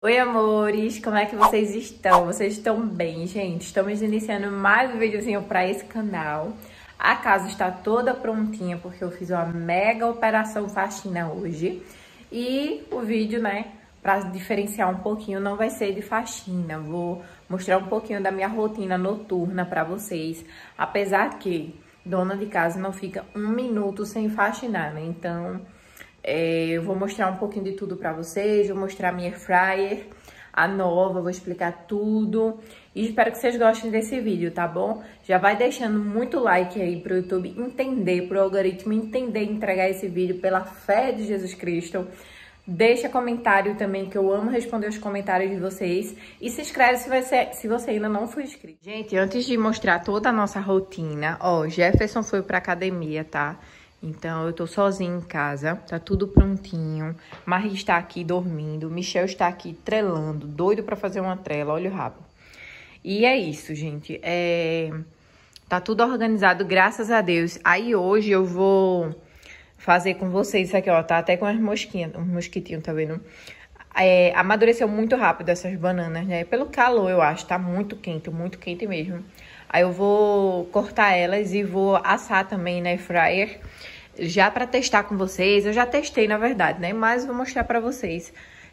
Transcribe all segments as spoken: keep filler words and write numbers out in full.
Oi, amores! Como é que vocês estão? Vocês estão bem, gente? Estamos iniciando mais um videozinho para esse canal. A casa está toda prontinha porque eu fiz uma mega operação faxina hoje. E o vídeo, né, para diferenciar um pouquinho, não vai ser de faxina. Vou mostrar um pouquinho da minha rotina noturna para vocês. Apesar que dona de casa não fica um minuto sem faxinar, né? Então... É, eu vou mostrar um pouquinho de tudo pra vocês, vou mostrar a minha air fryer, a nova, vou explicar tudo. E espero que vocês gostem desse vídeo, tá bom? Já vai deixando muito like aí pro YouTube entender, pro algoritmo entender e entregar esse vídeo pela fé de Jesus Cristo. Deixa comentário também, que eu amo responder os comentários de vocês. E se inscreve se você, se você ainda não for inscrito. Gente, antes de mostrar toda a nossa rotina, ó, Jefferson foi pra academia, tá? Então, eu tô sozinha em casa, tá tudo prontinho. Marie está aqui dormindo, Michel está aqui trelando, doido pra fazer uma trela, olha o rabo. E é isso, gente, é... tá tudo organizado, graças a Deus. Aí hoje eu vou fazer com vocês isso aqui, ó, tá até com as mosquinhas, um mosquitinho, tá vendo? É, amadureceu muito rápido essas bananas, né? Pelo calor, eu acho, tá muito quente, muito quente mesmo. Aí eu vou cortar elas e vou assar também na air fryer, já para testar com vocês. Eu já testei, na verdade, né? Mas vou mostrar para vocês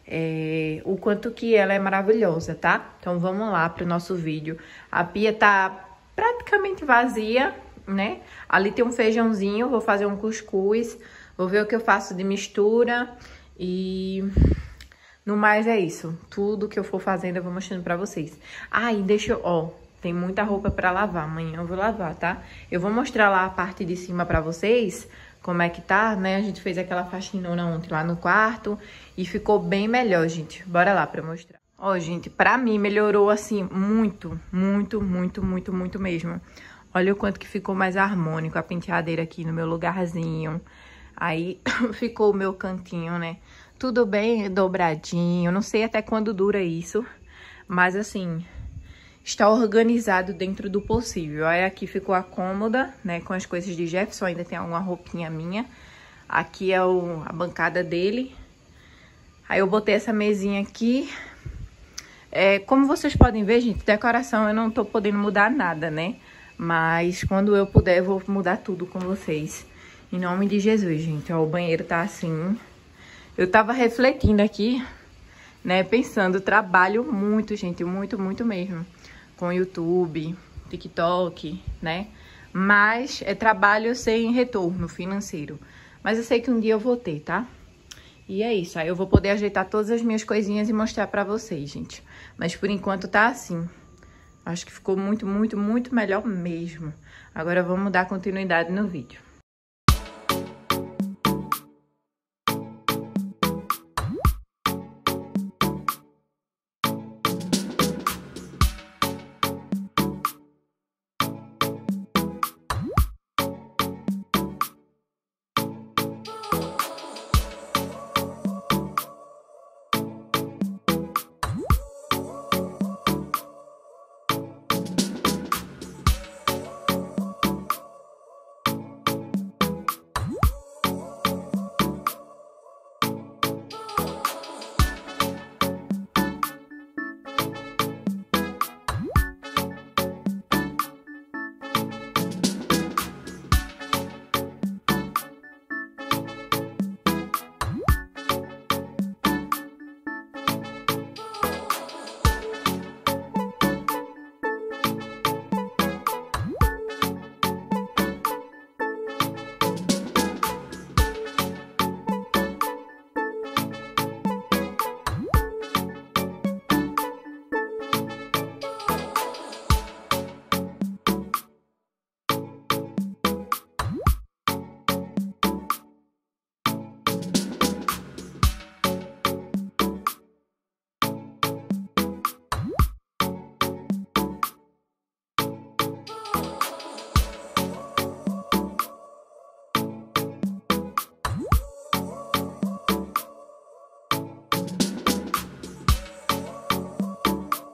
é, o quanto que ela é maravilhosa, tá? Então vamos lá pro nosso vídeo. A pia tá praticamente vazia, né? Ali tem um feijãozinho, vou fazer um cuscuz, vou ver o que eu faço de mistura e... no mais é isso. Tudo que eu for fazendo eu vou mostrando pra vocês. Ah, e deixa eu... ó, tem muita roupa pra lavar. Amanhã eu vou lavar, tá? Eu vou mostrar lá a parte de cima pra vocês, como é que tá, né? A gente fez aquela faxinona ontem lá no quarto e ficou bem melhor, gente. Bora lá pra mostrar. Ó, gente, pra mim melhorou, assim, muito, muito, muito, muito, muito mesmo. Olha o quanto que ficou mais harmônico a penteadeira aqui no meu lugarzinho. Aí ficou o meu cantinho, né? Tudo bem dobradinho, não sei até quando dura isso, mas assim, está organizado dentro do possível. Aí aqui ficou a cômoda, né, com as coisas de Jefferson, ainda tem alguma roupinha minha. Aqui é o, a bancada dele. Aí eu botei essa mesinha aqui. É, como vocês podem ver, gente, decoração eu não tô podendo mudar nada, né? Mas quando eu puder eu vou mudar tudo com vocês. Em nome de Jesus, gente. Ó, o banheiro tá assim... Eu tava refletindo aqui, né, pensando, trabalho muito, gente, muito, muito mesmo, com YouTube, TikTok, né, mas é trabalho sem retorno financeiro, mas eu sei que um dia eu vou ter, tá? E é isso, aí eu vou poder ajeitar todas as minhas coisinhas e mostrar pra vocês, gente, mas por enquanto tá assim, acho que ficou muito, muito, muito melhor mesmo. Agora vamos dar continuidade no vídeo.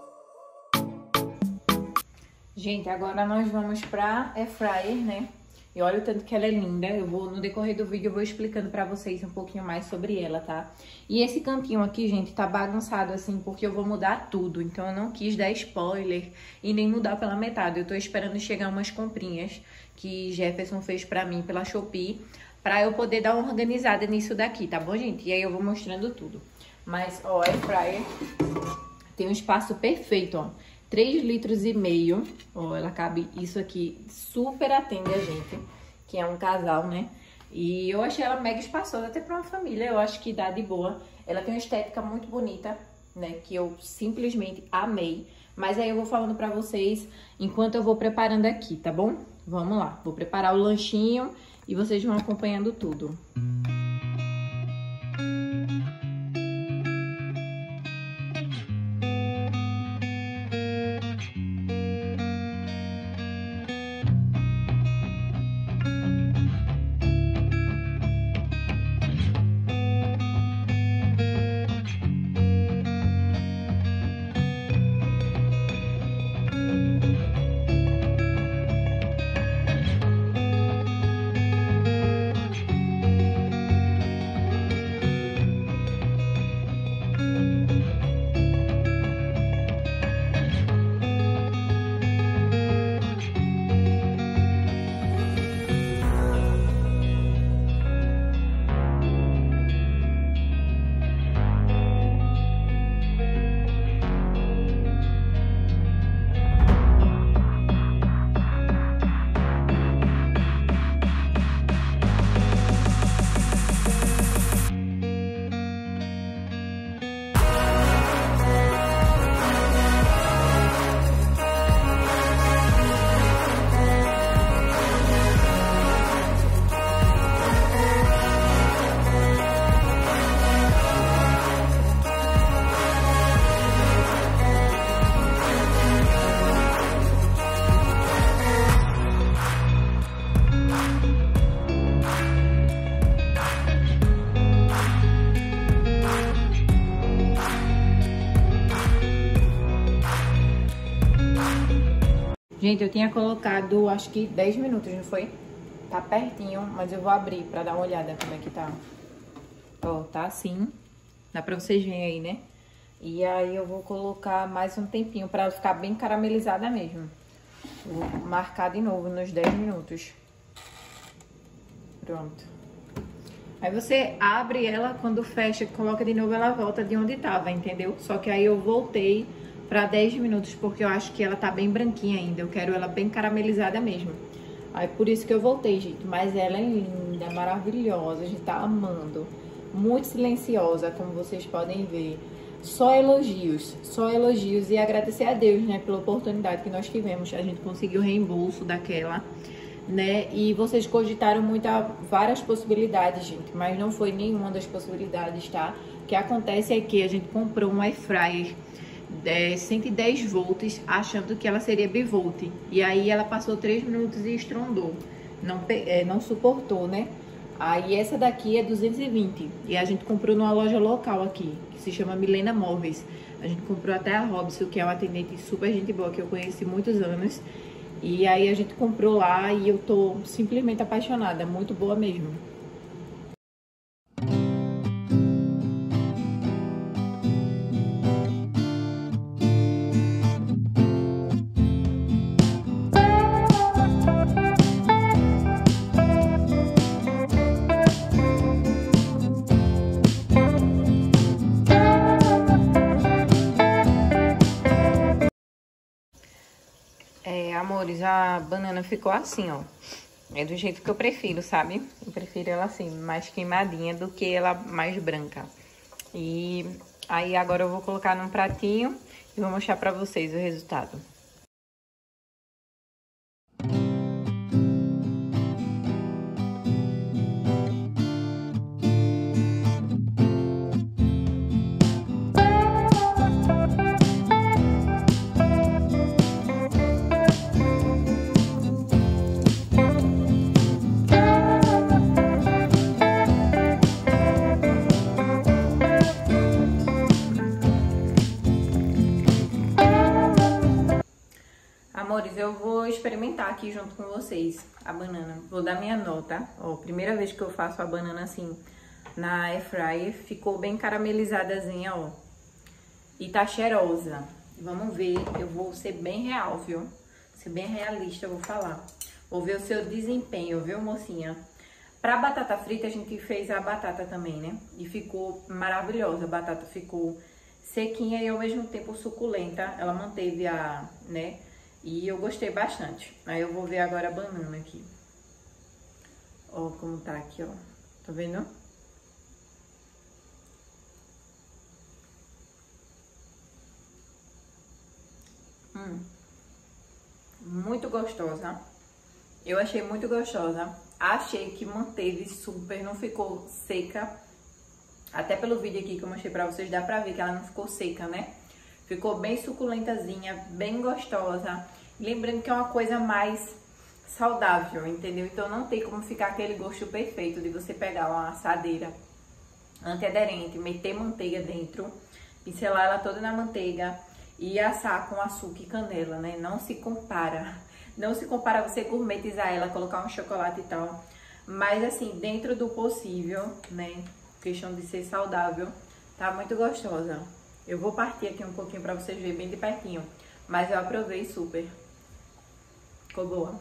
Gente, agora nós vamos pra air fryer, né? E olha o tanto que ela é linda. Eu vou, no decorrer do vídeo, eu vou explicando pra vocês um pouquinho mais sobre ela, tá? E esse cantinho aqui, gente, tá bagunçado assim, porque eu vou mudar tudo. Então eu não quis dar spoiler e nem mudar pela metade. Eu tô esperando chegar umas comprinhas que Jefferson fez pra mim pela Shopee, pra eu poder dar uma organizada nisso daqui, tá bom, gente? E aí eu vou mostrando tudo. Mas, ó, a air fryer tem um espaço perfeito, ó. três litros e meio, ó, ela cabe isso aqui, super atende a gente, que é um casal, né? E eu achei ela mega espaçosa, até pra uma família, eu acho que dá de boa. Ela tem uma estética muito bonita, né, que eu simplesmente amei. Mas aí eu vou falando pra vocês enquanto eu vou preparando aqui, tá bom? Vamos lá, vou preparar o lanchinho e vocês vão acompanhando tudo. Gente, eu tinha colocado, acho que dez minutos, não foi? Tá pertinho, mas eu vou abrir pra dar uma olhada como é que tá. Ó, tá assim. Dá pra vocês verem aí, né? E aí eu vou colocar mais um tempinho pra ela ficar bem caramelizada mesmo. Vou marcar de novo nos dez minutos. Pronto. Aí você abre ela, quando fecha, coloca de novo, ela volta de onde tava, entendeu? Só que aí eu voltei pra dez minutos, porque eu acho que ela tá bem branquinha ainda. Eu quero ela bem caramelizada mesmo. Aí por isso que eu voltei, gente. Mas ela é linda, maravilhosa, a gente tá amando. Muito silenciosa, como vocês podem ver. Só elogios, só elogios. E agradecer a Deus, né, pela oportunidade que nós tivemos. A gente conseguiu o reembolso daquela, né? E vocês cogitaram muita, várias possibilidades, gente. Mas não foi nenhuma das possibilidades, tá? O que acontece é que a gente comprou um air fryer É, cento e dez volts, achando que ela seria bivolt. E aí ela passou três minutos e estrondou. Não, é, não suportou, né? Aí essa daqui é duzentos e vinte. E a gente comprou numa loja local aqui, que se chama Milena Móveis. A gente comprou até a Robson, que é uma atendente super gente boa, que eu conheci muitos anos. E aí a gente comprou lá e eu tô simplesmente apaixonada. Muito boa mesmo. É, amores, a banana ficou assim, ó. É do jeito que eu prefiro, sabe? Eu prefiro ela assim, mais queimadinha do que ela mais branca. E aí agora eu vou colocar num pratinho e vou mostrar pra vocês o resultado. eu vou experimentar aqui junto com vocês a banana. Vou dar minha nota. Ó, primeira vez que eu faço a banana assim na air fryer, ficou bem caramelizadazinha, ó. E tá cheirosa. Vamos ver, eu vou ser bem real, viu? Ser bem realista, eu vou falar. Vou ver o seu desempenho, viu, mocinha? Pra batata frita, a gente fez a batata também, né? E ficou maravilhosa. A batata ficou sequinha e ao mesmo tempo suculenta. Ela manteve a, né? E eu gostei bastante. Aí eu vou ver agora a banana aqui. Ó como tá aqui, ó. Tá vendo? Hum. Muito gostosa. Eu achei muito gostosa. Achei que manteve super, não ficou seca. Até pelo vídeo aqui que eu mostrei pra vocês, dá pra ver que ela não ficou seca, né? Ficou bem suculentazinha, bem gostosa. Lembrando que é uma coisa mais saudável, entendeu? Então não tem como ficar aquele gosto perfeito de você pegar uma assadeira antiaderente, meter manteiga dentro, pincelar ela toda na manteiga e assar com açúcar e canela, né? Não se compara. Não se compara você gourmetizar ela, colocar um chocolate e tal. Mas assim, dentro do possível, né? Questão de ser saudável, tá muito gostosa. Eu vou partir aqui um pouquinho pra vocês verem bem de pertinho. Mas eu aprovei super. Ficou boa.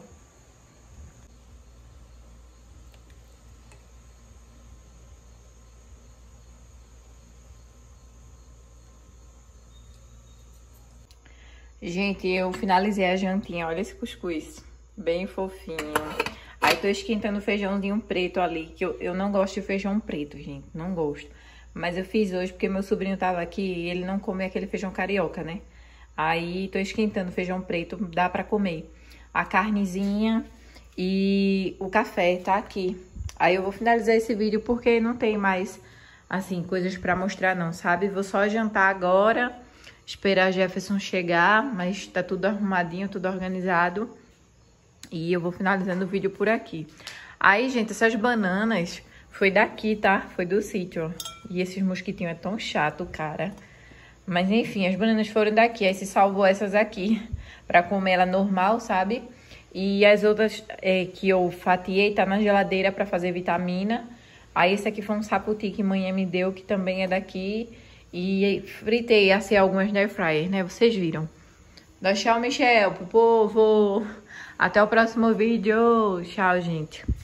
Gente, eu finalizei a jantinha. Olha esse cuscuz. Bem fofinho. Aí tô esquentando o feijãozinho preto ali, que eu, eu não gosto de feijão preto, gente. Não gosto. Mas eu fiz hoje porque meu sobrinho tava aqui e ele não come aquele feijão carioca, né? Aí tô esquentando feijão preto, dá pra comer. A carnezinha e o café tá aqui. Aí eu vou finalizar esse vídeo porque não tem mais, assim, coisas pra mostrar não, sabe? Vou só jantar agora, esperar a Jefferson chegar, mas tá tudo arrumadinho, tudo organizado. E eu vou finalizando o vídeo por aqui. Aí, gente, essas bananas foi daqui, tá? Foi do sítio, ó. E esses mosquitinhos é tão chato, cara. Mas, enfim, as bananas foram daqui. Aí se salvou essas aqui pra comer ela normal, sabe? E as outras é, que eu fatiei tá na geladeira pra fazer vitamina. Aí esse aqui foi um saputi que manhã me deu, que também é daqui. E fritei, assei algumas na air fryer, né? Vocês viram. Dá tchau, Michel, pro povo. Até o próximo vídeo. Tchau, gente.